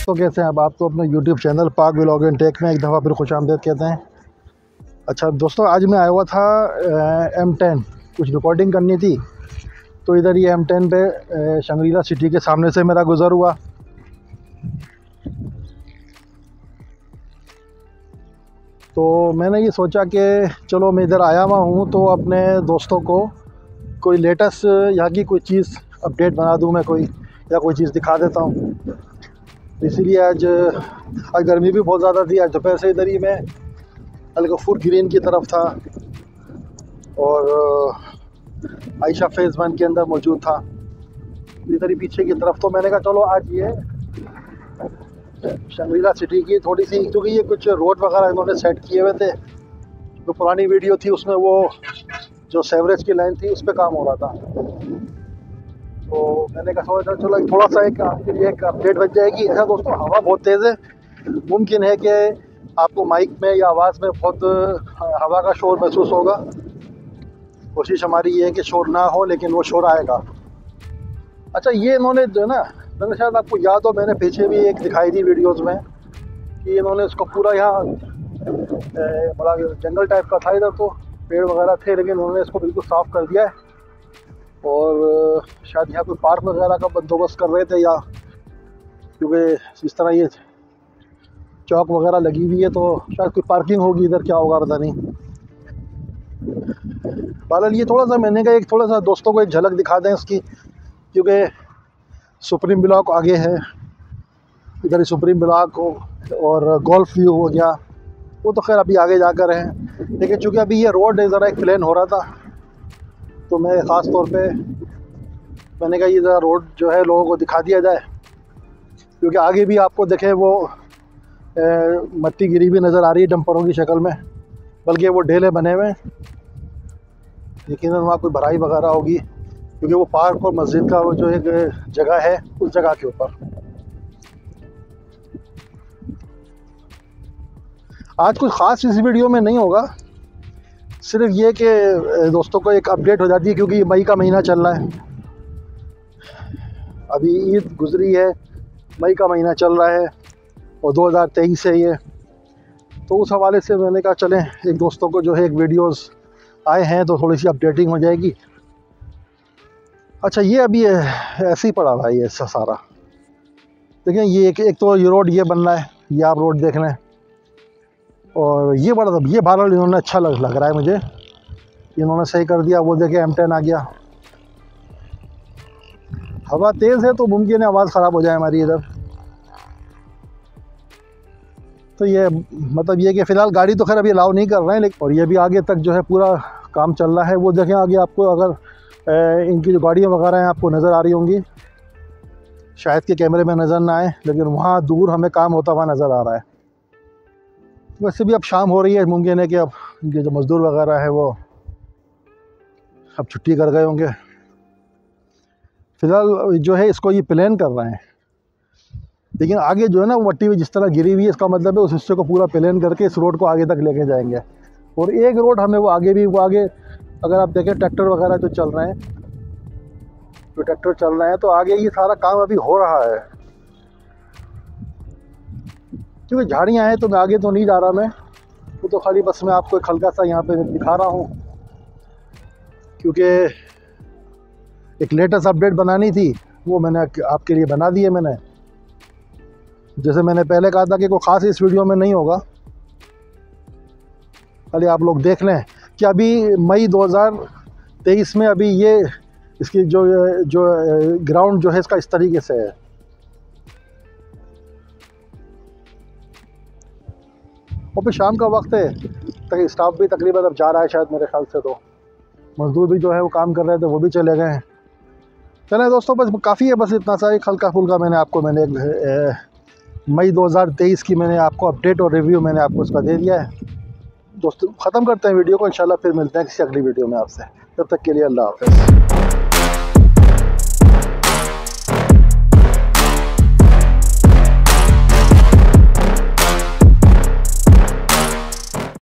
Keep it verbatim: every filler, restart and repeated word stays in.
तो कैसे हैं अब आप तो अपने YouTube channel Pak vlog and tech में एक दफ़ा फिर खुश आमदेद कहते हैं। अच्छा दोस्तों, आज मैं आया हुआ था एम टेन कुछ रिकॉर्डिंग करनी थी, तो इधर ये एम टेन पे शंग्रीला सिटी के सामने से मेरा गुज़र हुआ। तो मैंने ये सोचा कि चलो मैं इधर आया हुआ हूँ तो अपने दोस्तों को कोई लेटेस्ट यहाँ की कोई चीज़ अपडेट बना दूँ, मैं कोई या कोई चीज़ दिखा देता हूँ। इसीलिए आज आज गर्मी भी बहुत ज़्यादा थी। आज दोपहर से इधर ही मैं अलगफूर ग्रीन की तरफ था और आयशा फेज़ वन के अंदर मौजूद था, इधर ही पीछे की तरफ। तो मैंने कहा चलो आज ये शंग्रीला सिटी की थोड़ी सी, क्योंकि ये कुछ रोड वगैरह इन्होंने सेट किए हुए थे। जो पुरानी वीडियो थी उसमें वो जो सेवरेज की लाइन थी उस पर काम हो रहा था, तो मैंने कहा सोचा चलो थोड़ा सा एक आपके लिए एक अपडेट बन जाएगी। ऐसा दोस्तों, हवा बहुत तेज़ है, मुमकिन है कि आपको माइक में या आवाज़ में बहुत हवा का शोर महसूस होगा। कोशिश हमारी ये है कि शोर ना हो, लेकिन वो शोर आएगा। अच्छा, ये इन्होंने जो है ना, मैंने शायद आपको याद हो, मैंने पीछे भी एक दिखाई थी वीडियोस में कि इन्होंने इसको पूरा यहाँ बड़ा जंगल टाइप का था, इधर तो पेड़ वगैरह थे, लेकिन उन्होंने इसको बिल्कुल साफ़ कर दिया है और शायद यहाँ कोई पार्क वगैरह का बंदोबस्त कर रहे थे, या क्योंकि इस तरह ये चौक वगैरह लगी हुई है तो शायद कोई पार्किंग होगी इधर, क्या होगा पता नहीं। बहरहाल ये थोड़ा सा मैंने कहा एक थोड़ा सा दोस्तों को एक झलक दिखा दें इसकी, क्योंकि सुप्रीम ब्लॉक आगे है, इधर ही सुप्रीम ब्लॉक और गोल्फ व्यू हो गया, वो तो खैर अभी आगे जाकर हैं। लेकिन चूँकि अभी ये रोड है, ज़रा एक प्लान हो रहा था, तो मैं ख़ास तौर पे मैंने कहा ये ज़रा रोड जो है लोगों को दिखा दिया जाए, क्योंकि आगे भी आपको देखें वो ए, मट्टी गिरी भी नज़र आ रही है डंपरों की शक्ल में, बल्कि वो ढेले बने हुए हैं। यकीनन वहाँ कोई भराई वगैरह होगी, क्योंकि वो पार्क और मस्जिद का वो जो एक जगह है उस जगह के ऊपर। आज कुछ ख़ास इस वीडियो में नहीं होगा, सिर्फ ये कि दोस्तों को एक अपडेट हो जाती है, क्योंकि मई का महीना चल रहा है, अभी ईद गुजरी है, मई का महीना चल रहा है और दो हज़ार तेईस है ये, तो उस हवाले से मैंने कहा चलें एक दोस्तों को जो है एक वीडियोस आए हैं तो थोड़ी सी अपडेटिंग हो जाएगी। अच्छा, ये अभी ऐसे ही पड़ा हुआ है ये सारा, देखें ये एक, एक तो ये रोड ये बन रहा है, ये आप रोड देख लें, और ये बड़ा ये बहरहाल इन्होंने अच्छा लग लग रहा है मुझे, इन्होंने सही कर दिया। वो देखें एम टेन आ गया। हवा तेज़ है तो मुमकिन है आवाज़ ख़राब हो जाए हमारी इधर। तो ये मतलब ये कि फ़िलहाल गाड़ी तो खैर अभी अलाउ नहीं कर रहे हैं, लेकिन और ये भी आगे तक जो है पूरा काम चल रहा है। वो देखें आगे आपको अगर ए, इनकी जो गाड़ियाँ वगैरह हैं आपको नज़र आ रही होंगी, शायद के कैमरे में नज़र ना आए, लेकिन वहाँ दूर हमें काम होता हुआ नज़र आ रहा है। वैसे भी अब शाम हो रही है, मुमकिन है कि अब इनके जो मज़दूर वगैरह है वो अब छुट्टी कर गए होंगे। फ़िलहाल जो है इसको ये प्लान कर रहे हैं, लेकिन आगे जो है ना वो मट्टी भी जिस तरह गिरी हुई है, इसका मतलब है उस हिस्से को पूरा प्लान करके इस रोड को आगे तक लेके जाएंगे। और एक रोड हमें वो आगे भी वो आगे अगर आप देखें ट्रैक्टर वगैरह जो चल रहे हैं, जो ट्रैक्टर चल रहे हैं, तो आगे ये सारा काम अभी हो रहा है। क्योंकि झाड़ियाँ हैं तो मैं आगे तो नहीं जा रहा, मैं वो तो खाली बस मैं आपको एक हल्का सा यहाँ पे दिखा रहा हूँ, क्योंकि एक लेटेस्ट अपडेट बनानी थी, वो मैंने आपके लिए बना दी है। मैंने जैसे मैंने पहले कहा था कि कोई ख़ास इस वीडियो में नहीं होगा, खाली आप लोग देख लें कि अभी मई दो हज़ार तेईस में अभी ये इसकी जो जो ग्राउंड जो है इसका इस तरीके से है। और फिर शाम का वक्त है, तक स्टाफ भी तकरीबन अब जा रहा है शायद मेरे ख्याल से, तो मज़दूर भी जो है वो काम कर रहे थे वो भी चले गए हैं। चलें दोस्तों, बस काफ़ी है, बस इतना सा एक हल्का फुल्का मैंने आपको मैंने एक मई दो हज़ार तेईस की मैंने आपको अपडेट और रिव्यू मैंने आपको इसका दे दिया है। दोस्तों ख़त्म करते हैं वीडियो को, इंशाल्लाह फिर मिलते हैं किसी अगली वीडियो में आपसे। तब तक के लिए अल्लाह हाफ़िज़।